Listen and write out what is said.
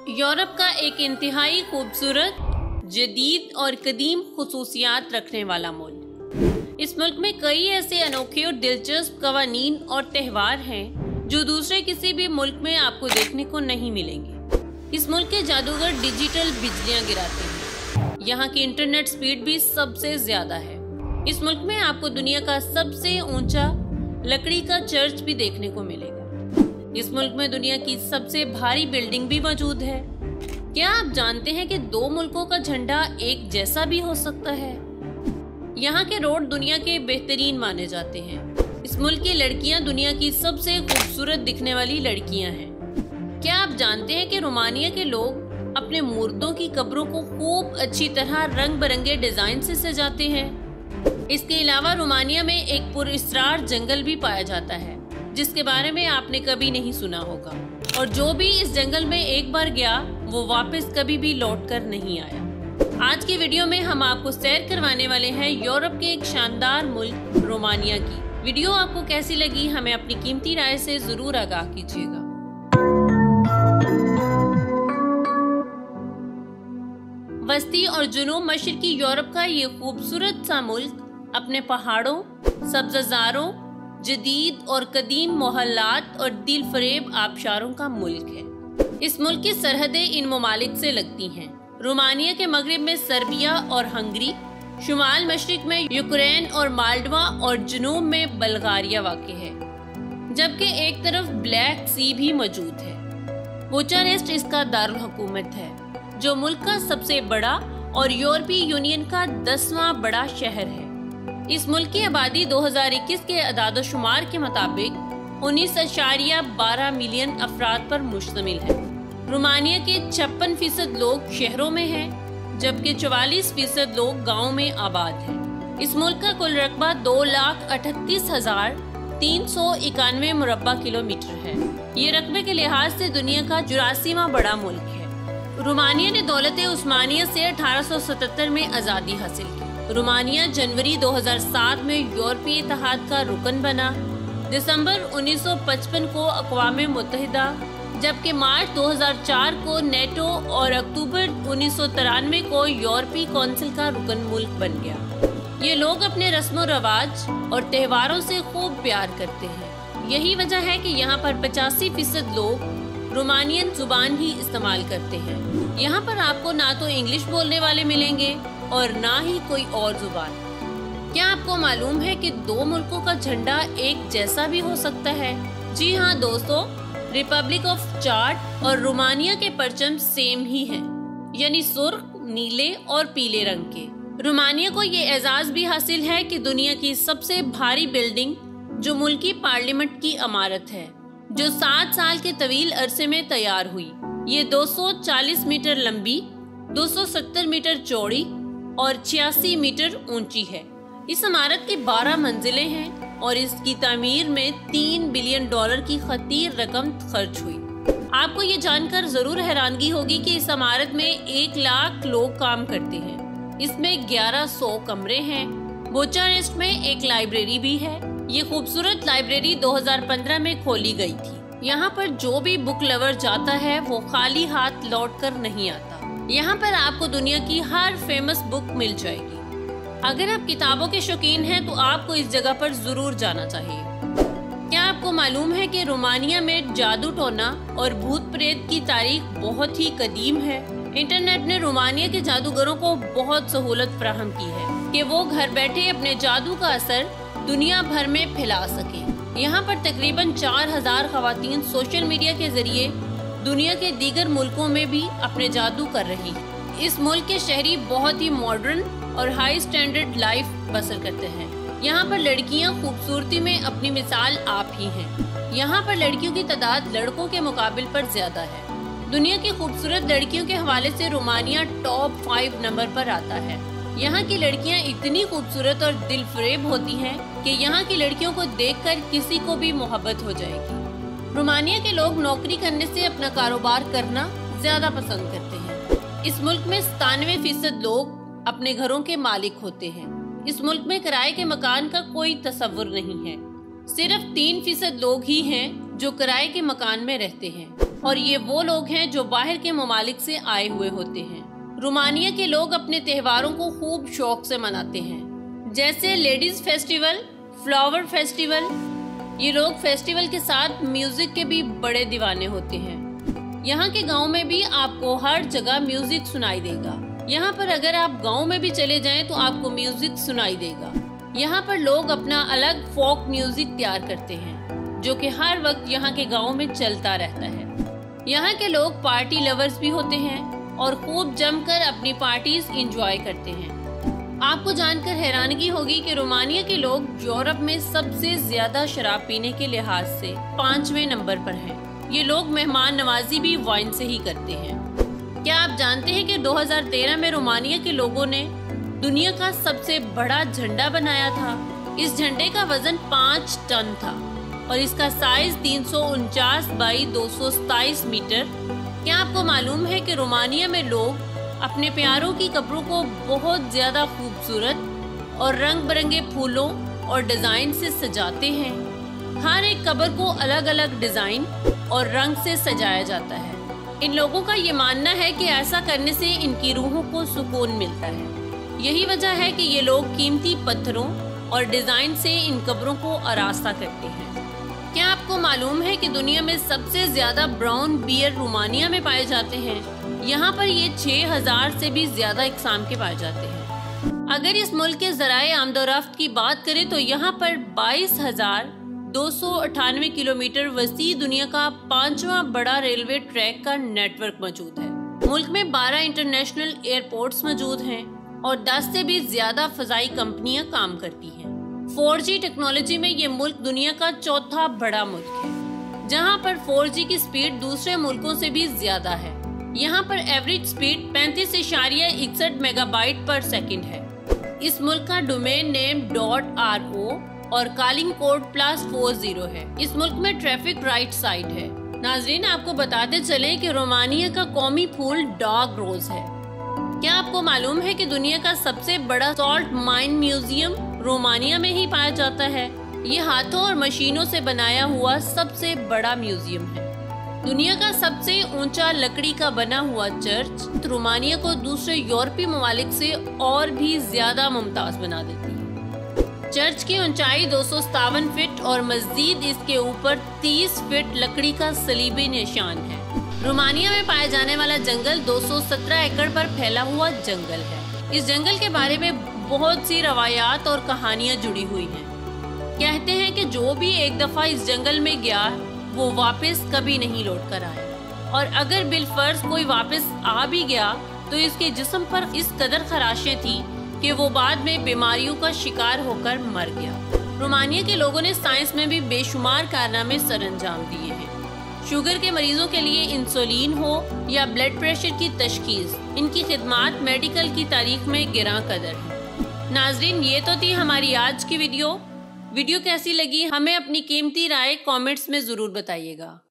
Europe का एक इंतहाई खूबसूरत, जदीद और कदीम खुसूसियात रखने वाला मुल्क। इस मुल्क में कई ऐसे अनोखे और दिलचस्प कवानीन और त्यौहार हैं जो दूसरे किसी भी मुल्क में आपको देखने को नहीं मिलेंगे। इस मुल्क के जादूगर डिजिटल बिजलियां गिराते हैं। यहाँ की इंटरनेट स्पीड भी सबसे ज्यादा है। इस मुल्क में आपको दुनिया का सबसे ऊंचा लकड़ी का चर्च भी देखने को मिलेगा। इस मुल्क में दुनिया की सबसे भारी बिल्डिंग भी मौजूद है। क्या आप जानते हैं कि दो मुल्कों का झंडा एक जैसा भी हो सकता है? यहाँ के रोड दुनिया के बेहतरीन माने जाते हैं। इस मुल्क की लड़कियाँ दुनिया की सबसे खूबसूरत दिखने वाली लड़कियाँ हैं। क्या आप जानते हैं कि रोमानिया के लोग अपने मुर्दों की कब्रों को खूब अच्छी तरह रंग बिरंगे डिजाइन से सजाते हैं? इसके अलावा रोमानिया में एक पुरअसरार जंगल भी पाया जाता है जिसके बारे में आपने कभी नहीं सुना होगा, और जो भी इस जंगल में एक बार गया वो वापस कभी भी लौट कर नहीं आया। आज की वीडियो में हम आपको सैर करवाने वाले हैं यूरोप के एक शानदार मुल्क रोमानिया की। वीडियो आपको कैसी लगी हमें अपनी कीमती राय से जरूर आगाह कीजिएगा। वस्ती और जुनूब मशरकी यूरोप का ये खूबसूरत सा मुल्क अपने पहाड़ों, सब्ज़ारों, जदीद और कदीम मोहल्लात और दिल फरेब आबशारों का मुल्क है। इस मुल्क की सरहदें इन ममालिक से लगती हैं। रोमानिया के मगरिब में सर्बिया और हंगरी, शुमाल मशरिक में यूक्रेन और माल्डवा और जुनूब में बल्गारिया वाक़ है, जबकि एक तरफ ब्लैक सी भी मौजूद है। बुचारेस्ट इसका दारुल हुकूमत है, जो मुल्क का सबसे बड़ा और यूरोपीय यूनियन का 10वां बड़ा शहर है। इस मुल्क की आबादी 2021 के अदाद-ओ-शुमार के मुताबिक 19.12 मिलियन अफराद पर मुश्तमिल है। रोमानिया के 56% लोग शहरों में हैं, जबकि 44% लोग गाँव में आबाद हैं। इस मुल्क का कुल रकबा 2,38,391 मुरब्बा किलोमीटर है। ये रकबे के लिहाज से दुनिया का 84वां बड़ा मुल्क है। रोमानिया ने दौलत-ए-उस्मानिया से 1877 में आज़ादी हासिल की। रोमानिया जनवरी 2007 में यूरोपीय इत्तेहाद का रुकन बना, दिसंबर 1955 को अक़वाम मुत्तहिदा, जबकि मार्च 2004 को नेटो और अक्टूबर 1993 को यूरोपीय कौंसिल का रुकन मुल्क बन गया। ये लोग अपने रस्म व रवाज और त्योहारों से खूब प्यार करते हैं। यही वजह है कि यहाँ पर 85% लोग रोमानियन जुबान ही इस्तेमाल करते हैं। यहाँ पर आपको ना तो इंग्लिश बोलने वाले मिलेंगे और ना ही कोई और जुबान। क्या आपको मालूम है कि दो मुल्कों का झंडा एक जैसा भी हो सकता है? जी हाँ दोस्तों, रिपब्लिक ऑफ चाड और रोमानिया के परचम सेम ही हैं, यानी सुर्ख, नीले और पीले रंग के। रोमानिया को ये एजाज भी हासिल है कि दुनिया की सबसे भारी बिल्डिंग जो मुल्की पार्लियामेंट की इमारत है, जो 7 साल के तवील अरसे में तैयार हुई। ये 240 मीटर लंबी, 270 मीटर चौड़ी और 86 मीटर ऊंची है। इस इमारत की 12 मंजिलें हैं और इसकी तामीर में $3 बिलियन की खतीर रकम खर्च हुई। आपको ये जानकर जरूर हैरानगी होगी कि इस इमारत में 1 लाख लोग काम करते हैं। इसमें 1100 कमरे हैं। बुचारेस्ट में एक लाइब्रेरी भी है। ये खूबसूरत लाइब्रेरी 2015 में खोली गई थी। यहाँ पर जो भी बुक लवर जाता है वो खाली हाथ लौट कर नहीं आता। यहाँ पर आपको दुनिया की हर फेमस बुक मिल जाएगी। अगर आप किताबों के शौकीन हैं तो आपको इस जगह पर जरूर जाना चाहिए। क्या आपको मालूम है कि रोमानिया में जादू टोना और भूत प्रेत की तारीख बहुत ही कदीम है? इंटरनेट ने रोमानिया के जादूगरों को बहुत सहूलत फराहम की है कि वो घर बैठे अपने जादू का असर दुनिया भर में फैला सके। यहाँ पर तकरीबन 4000 खवातीन सोशल मीडिया के जरिए दुनिया के दीगर मुल्कों में भी अपने जादू कर रही है। इस मुल्क के शहरी बहुत ही मॉडर्न और हाई स्टैंडर्ड लाइफ बसर करते हैं। यहाँ पर लड़कियाँ खूबसूरती में अपनी मिसाल आप ही हैं। यहाँ पर लड़कियों की तादाद लड़कों के मुकाबले पर ज्यादा है। दुनिया की खूबसूरत लड़कियों के हवाले से रोमानिया टॉप 5 नंबर पर आता है। यहाँ की लड़कियाँ इतनी खूबसूरत और दिल फरेब होती हैं कि यहाँ की लड़कियों को देखकर किसी को भी मोहब्बत हो जाएगी। रोमानिया के लोग नौकरी करने से अपना कारोबार करना ज्यादा पसंद करते हैं। इस मुल्क में 97% लोग अपने घरों के मालिक होते हैं। इस मुल्क में किराए के मकान का कोई तस्वुर नहीं है। सिर्फ 3% लोग ही हैं जो किराए के मकान में रहते हैं। और ये वो लोग हैं जो बाहर के ममालिक से आए हुए होते हैं। रोमानिया के लोग अपने त्योहारों को खूब शौक से मनाते हैं, जैसे लेडीज फेस्टिवल, फ्लावर फेस्टिवल। ये लोग फेस्टिवल के साथ म्यूजिक के भी बड़े दीवाने होते हैं। यहाँ के गांव में भी आपको हर जगह म्यूजिक सुनाई देगा। यहाँ पर अगर आप गांव में भी चले जाएं तो आपको म्यूजिक सुनाई देगा। यहाँ पर लोग अपना अलग फोक म्यूजिक तैयार करते हैं, जो कि हर वक्त यहाँ के गांव में चलता रहता है। यहाँ के लोग पार्टी लवर्स भी होते हैं और खूब जमकर अपनी पार्टीज एंजॉय करते हैं। आपको जानकर हैरानगी होगी कि रोमानिया के लोग यूरोप में सबसे ज्यादा शराब पीने के लिहाज से 5वें नंबर पर हैं। ये लोग मेहमान नवाजी भी वाइन से ही करते हैं। क्या आप जानते हैं कि 2013 में रोमानिया के लोगों ने दुनिया का सबसे बड़ा झंडा बनाया था? इस झंडे का वजन 5 टन था और इसका साइज 349 बाई 227 मीटर। क्या आपको मालूम है कि रोमानिया में लोग अपने प्यारों की कब्रों को बहुत ज्यादा खूबसूरत और रंग बिरंगे फूलों और डिजाइन से सजाते हैं। हर एक कब्र को अलग अलग डिजाइन और रंग से सजाया जाता है। इन लोगों का ये मानना है कि ऐसा करने से इनकी रूहों को सुकून मिलता है। यही वजह है कि ये लोग कीमती पत्थरों और डिजाइन से इन कब्रों को आरास्ता करते हैं। क्या आपको मालूम है कि दुनिया में सबसे ज्यादा ब्राउन बियर रोमानिया में पाए जाते हैं? यहाँ पर ये 6000 से भी ज्यादा इकसाम के पाए जाते हैं। अगर इस मुल्क के ज़राए आमदोरफ्त की बात करें तो यहाँ पर 22,298 किलोमीटर वसी दुनिया का 5वां बड़ा रेलवे ट्रैक का नेटवर्क मौजूद है। मुल्क में 12 इंटरनेशनल एयरपोर्ट्स मौजूद हैं और 10 से भी ज्यादा फजाई कंपनियां काम करती हैं। 4G टेक्नोलॉजी में ये मुल्क दुनिया का चौथा बड़ा मुल्क है, जहाँ पर 4G की स्पीड दूसरे मुल्कों से भी ज्यादा है। यहाँ पर average speed 35.61 megabyte per second है। इस मुल्क का डोमेन नेम .ro और कॉलिंग कोड +40 है। इस मुल्क में ट्रैफिक राइट साइड है। नाजरीन, आपको बताते चले कि रोमानिया का कौमी फूल डॉग रोज है। क्या आपको मालूम है कि दुनिया का सबसे बड़ा सॉल्ट माइन म्यूजियम रोमानिया में ही पाया जाता है? ये हाथों और मशीनों से बनाया हुआ सबसे बड़ा म्यूजियम है। दुनिया का सबसे ऊंचा लकड़ी का बना हुआ चर्च रोमानिया को दूसरे यूरोपीय ममालिक से और भी ज्यादा मुमताज बना देती है। चर्च की ऊंचाई 257 फीट और मस्जिद इसके ऊपर 30 फीट लकड़ी का सलीबी निशान है। रोमानिया में पाया जाने वाला जंगल 217 एकड़ पर फैला हुआ जंगल है। इस जंगल के बारे में बहुत सी रवायात और कहानियां जुड़ी हुई हैं। कहते हैं कि जो भी एक दफा इस जंगल में गया वो वापस कभी नहीं लौट कर आया, और अगर बिलफर्ज कोई वापस आ भी गया तो इसके जिस्म पर इस कदर खराशें थी कि वो बाद में बीमारियों का शिकार होकर मर गया। रोमानिया के लोगों ने साइंस में भी बेशुमार कारनामे सरअंजाम दिए हैं। शुगर के मरीजों के लिए इंसुलिन हो या ब्लड प्रेशर की तशखीस, इनकी खिदमात मेडिकल की तारीख में गिरां कदर है। नाजरीन, ये तो थी हमारी आज की वीडियो कैसी लगी हमें अपनी कीमती राय कमेंट्स में जरूर बताइएगा।